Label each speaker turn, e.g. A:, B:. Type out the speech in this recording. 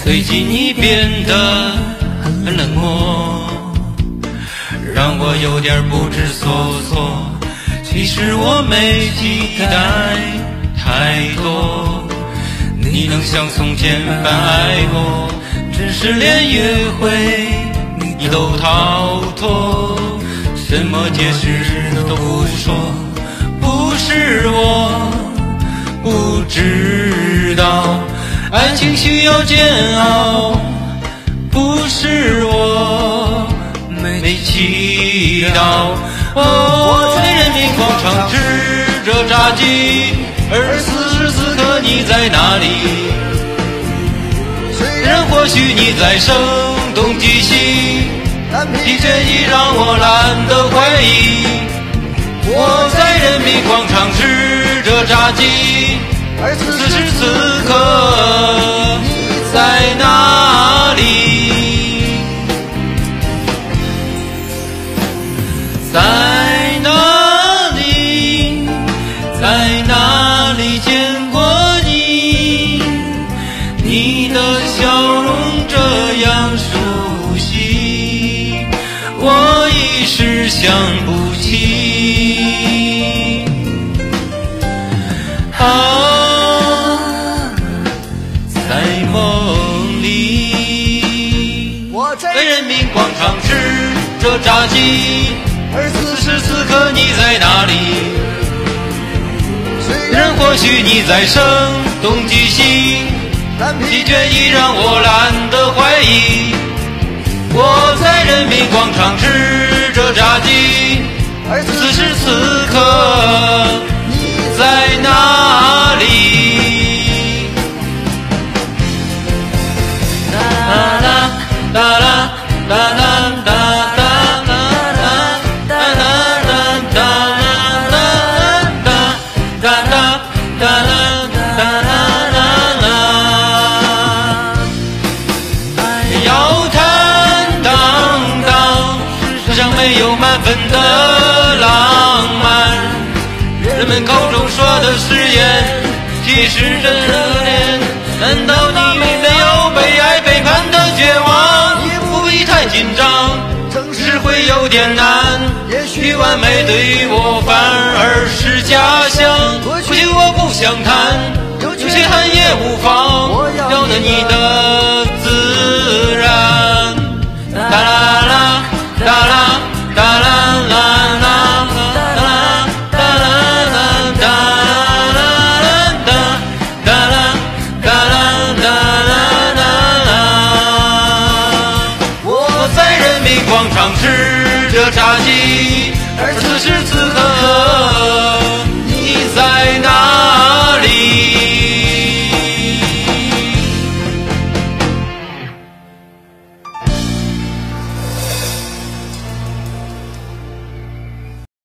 A: 最近你变得很冷漠，让我有点不知所措。其实我没期待太多，你能像从前般爱我，只是连约会你都逃脱，什么解释都不说。不是我不知道爱情需要煎熬，不是我没祈祷。我在人民广场吃着炸鸡，而此时此刻你在哪里？虽然或许你在声东击西，你却已让我懒得怀疑。我在人民广场吃着炸鸡，而此时此刻你在哪里？在哪里？在哪里见过你？你的笑容这样熟悉，我一时想不起。在梦里，我在人民广场吃着炸鸡，而此时此刻你在哪里？虽然或许你在声东击西，你却已让我懒得怀疑。我在人民广场吃着炸鸡，而此时此刻你在哪里？啦啦啦啦啦啦啦啦。没有满分的浪漫，人们口中说的誓言其实真可怜。难道你没有被爱背叛的绝望？也不必太紧张，诚实会有点难。也许完美对我反而是假象。或许我不想谈，有些谈也无妨，要的你的自然。哒啦啦哒啦哒啦啦啦哒啦哒啦啦哒啦哒哒啦哒啦哒啦啦。我在人民广场吃着炸鸡，而此时此刻